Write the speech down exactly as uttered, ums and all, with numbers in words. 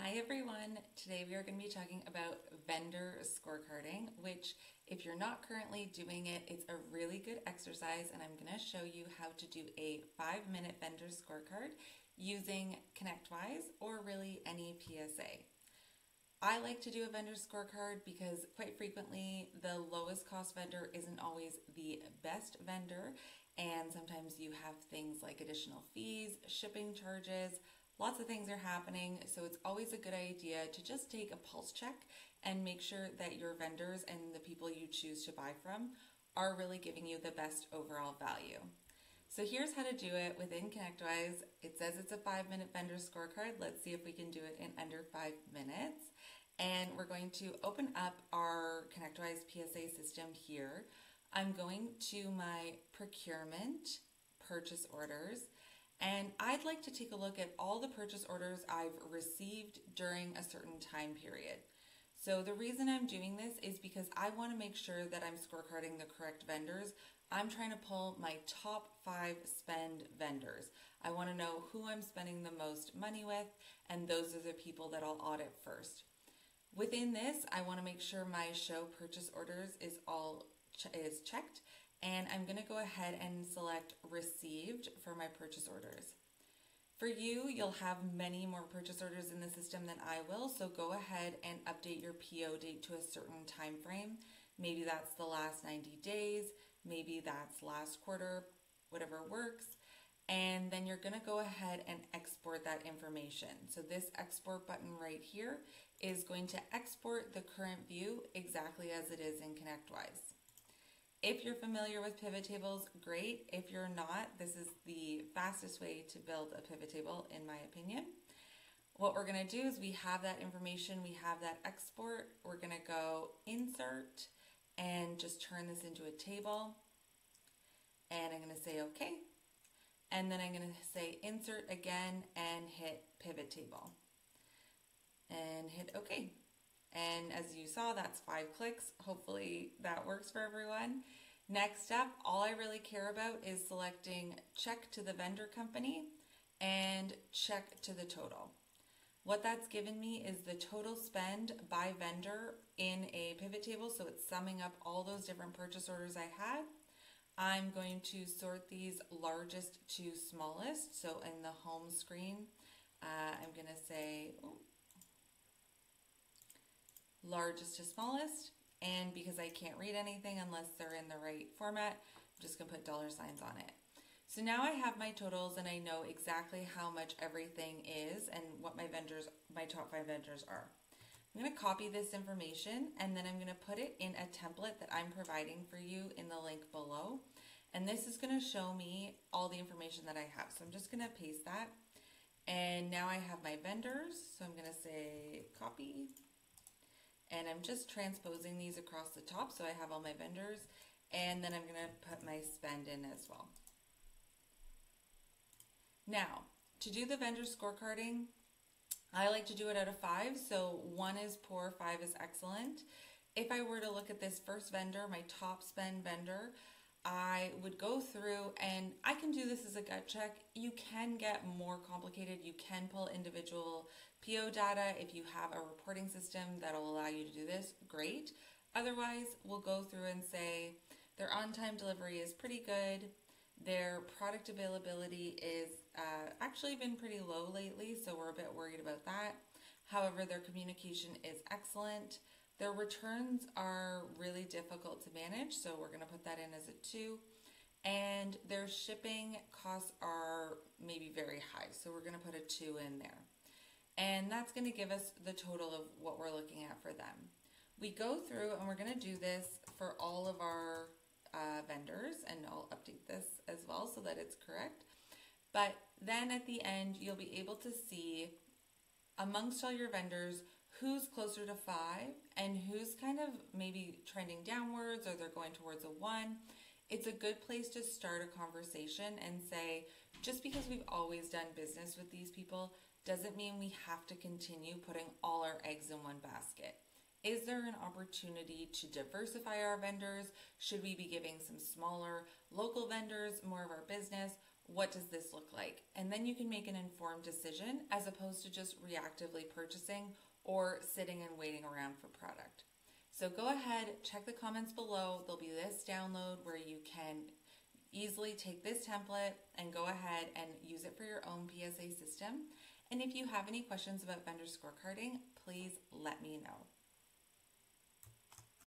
Hi everyone! Today we are going to be talking about vendor scorecarding, which if you're not currently doing it, it's a really good exercise, and I'm going to show you how to do a five minute vendor scorecard using ConnectWise or really any P S A. I like to do a vendor scorecard because quite frequently the lowest cost vendor isn't always the best vendor, and sometimes you have things like additional fees, shipping charges, lots of things are happening, so it's always a good idea to just take a pulse check and make sure that your vendors and the people you choose to buy from are really giving you the best overall value. So here's how to do it within ConnectWise. It says it's a five minute vendor scorecard. Let's see if we can do it in under five minutes. And we're going to open up our ConnectWise P S A system here. I'm going to my procurement purchase orders. And I'd like to take a look at all the purchase orders I've received during a certain time period. So the reason I'm doing this is because I want to make sure that I'm scorecarding the correct vendors. I'm trying to pull my top five spend vendors. I want to know who I'm spending the most money with, and those are the people that I'll audit first. Within this, I want to make sure my show purchase orders is all ch is checked. And I'm going to go ahead and select received for my purchase orders. For you, you'll have many more purchase orders in the system than I will, so go ahead and update your P O date to a certain time frame. Maybe that's the last ninety days, maybe that's last quarter, whatever works. And then you're going to go ahead and export that information. So this export button right here is going to export the current view exactly as it is in ConnectWise. If you're familiar with pivot tables, great. If you're not, this is the fastest way to build a pivot table, in my opinion. What we're going to do is we have that information, we have that export. We're going to go insert and just turn this into a table. And I'm going to say OK. And then I'm going to say insert again and hit pivot table. And hit OK. And as you saw, that's five clicks. Hopefully that works for everyone. Next up, all I really care about is selecting check to the vendor company and check to the total. What that's given me is the total spend by vendor in a pivot table, so it's summing up all those different purchase orders I had. I'm going to sort these largest to smallest, so in the home screen, uh, I'm going to say, oh, largest to smallest, and because I can't read anything unless they're in the right format, I'm just going to put dollar signs on it. So now I have my totals and I know exactly how much everything is and what my vendors, my top five vendors are. I'm going to copy this information and then I'm going to put it in a template that I'm providing for you in the link below. And this is going to show me all the information that I have. So I'm just going to paste that. And now I have my vendors. So I'm going to say copy. And I'm just transposing these across the top so I have all my vendors, and then I'm going to put my spend in as well. Now, to do the vendor scorecarding, I like to do it out of five, so one is poor, five is excellent. If I were to look at this first vendor, my top spend vendor, I would go through, and I can do this as a gut check. You can get more complicated. You can pull individual P O data. If you have a reporting system that'll allow you to do this, great. Otherwise, we'll go through and say their on-time delivery is pretty good. Their product availability is uh, actually been pretty low lately, so we're a bit worried about that. However, their communication is excellent. Their returns are really difficult to manage, so we're going to put that in as a two. And their shipping costs are maybe very high, so we're going to put a two in there. And that's going to give us the total of what we're looking at for them. We go through and we're going to do this for all of our uh, vendors, and I'll update this as well so that it's correct. But then at the end, you'll be able to see amongst all your vendors who's closer to five and who's kind of maybe trending downwards or they're going towards a one. It's a good place to start a conversation and say, just because we've always done business with these people doesn't mean we have to continue putting all our eggs in one basket. Is there an opportunity to diversify our vendors? Should we be giving some smaller local vendors more of our business? what does this look like? And then you can make an informed decision as opposed to just reactively purchasing or sitting and waiting around for product. So go ahead, check the comments below. There'll be this download where you can easily take this template and go ahead and use it for your own P S A system. And if you have any questions about vendor scorecarding, please let me know.